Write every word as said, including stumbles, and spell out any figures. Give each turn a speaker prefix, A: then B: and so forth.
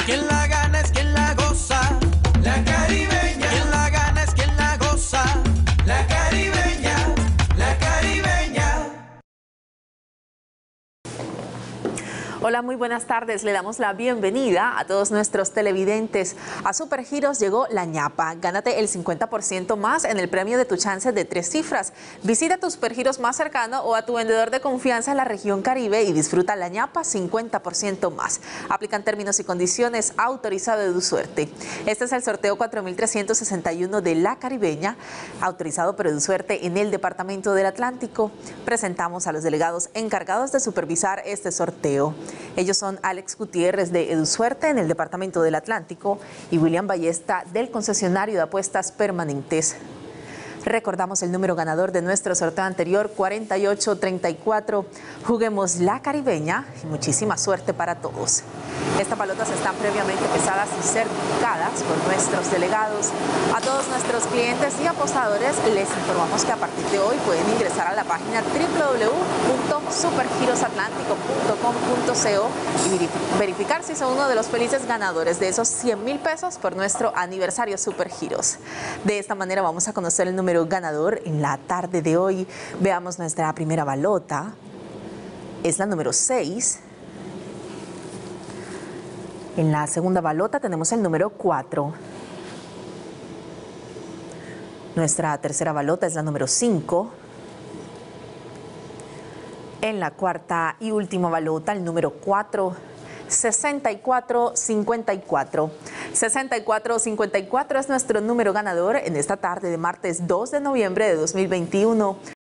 A: Quien la gana es quien la goza, la caribeña. Quien la gana es quien la goza, la caribeña, la caribeña.
B: Hola, muy buenas tardes. Le damos la bienvenida a todos nuestros televidentes. A Supergiros llegó la ñapa. Gánate el cincuenta por ciento más en el premio de tu chance de tres cifras. Visita tu Supergiros más cercano o a tu vendedor de confianza en la región Caribe y disfruta la ñapa cincuenta por ciento más. Aplican términos y condiciones. Autorizado de tu suerte. Este es el sorteo cuatro mil trescientos sesenta y uno de La Caribeña, autorizado por EduSuerte en el Departamento del Atlántico. Presentamos a los delegados encargados de supervisar este sorteo. Ellos son Alex Gutiérrez de EduSuerte en el Departamento del Atlántico y William Ballesta del concesionario de apuestas permanentes. Recordamos el número ganador de nuestro sorteo anterior, cuarenta y ocho treinta y cuatro. Juguemos La Caribeña y muchísima suerte para todos. Estas balotas están previamente pesadas y certificadas por nuestros delegados. A todos nuestros clientes y apostadores les informamos que a partir de hoy pueden ingresar a la página doble u doble u doble u punto supergirosatlántico punto com punto co y verificar si son uno de los felices ganadores de esos cien mil pesos por nuestro aniversario Supergiros. De esta manera vamos a conocer el número ganador en la tarde de hoy. Veamos nuestra primera balota. Es la número seis. En la segunda balota tenemos el número cuatro. Nuestra tercera balota es la número cinco. En la cuarta y última balota, el número cuatro. sesenta y cuatro cincuenta y cuatro. sesenta y cuatro cincuenta y cuatro es nuestro número ganador en esta tarde de martes dos de noviembre de dos mil veintiuno.